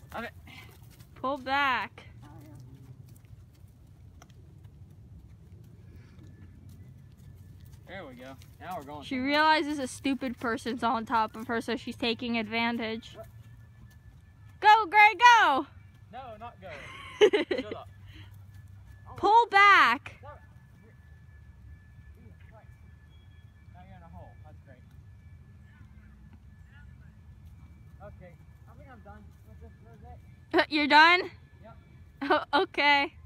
Okay. Pull back. There we go. Now we're going. She realizes a stupid person's on top of her, so she's taking advantage. What? Go, Gray, go! No, not go. Shut up. Pull back. No. Now you're in a hole. That's great. Okay. I think I'm done. You're done? Yep. Oh, okay.